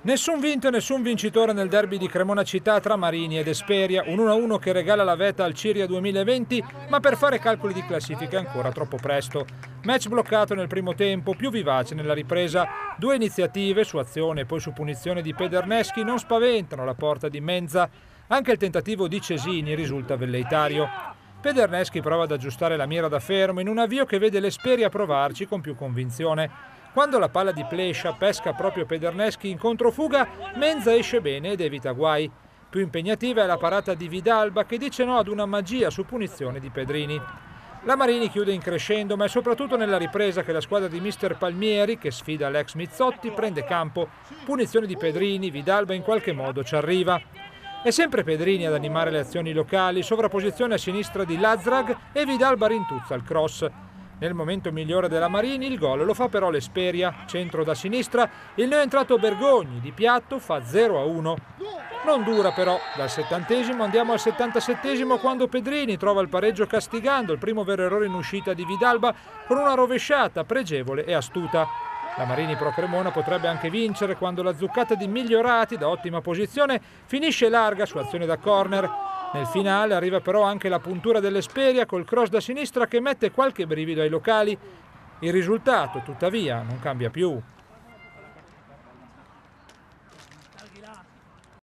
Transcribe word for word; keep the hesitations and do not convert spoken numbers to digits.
Nessun vinto e nessun vincitore nel derby di Cremona Città tra Marini ed Esperia, un uno a uno che regala la vetta al Ciria duemilaventi, ma per fare calcoli di classifica è ancora troppo presto. Match bloccato nel primo tempo, più vivace nella ripresa. Due iniziative su azione e poi su punizione di Pederneschi non spaventano la porta di Menza. Anche il tentativo di Cesini risulta velleitario. Pederneschi prova ad aggiustare la mira da fermo in un avvio che vede l'Esperia provarci con più convinzione. Quando la palla di Plescia pesca proprio Pederneschi in controfuga, Menza esce bene ed evita guai. Più impegnativa è la parata di Vidalba che dice no ad una magia su punizione di Pedrini. La Marini chiude in crescendo, ma è soprattutto nella ripresa che la squadra di mister Palmieri, che sfida l'ex Mizzotti, prende campo. Punizione di Pedrini, Vidalba in qualche modo ci arriva. È sempre Pedrini ad animare le azioni locali, sovrapposizione a sinistra di Lazrag e Vidalba rintuzza il cross. Nel momento migliore della Marini il gol lo fa però l'Esperia, centro da sinistra, il neoentrato Bergogni di piatto fa zero a uno. Non dura però, dal settantesimo andiamo al settantasettesimo quando Pedrini trova il pareggio castigando il primo vero errore in uscita di Vidalba con una rovesciata pregevole e astuta. La Marini Pro Cremona potrebbe anche vincere quando la zuccata di Migliorati da ottima posizione finisce larga su azione da corner. Nel finale arriva però anche la puntura dell'Esperia col cross da sinistra che mette qualche brivido ai locali. Il risultato, tuttavia, non cambia più.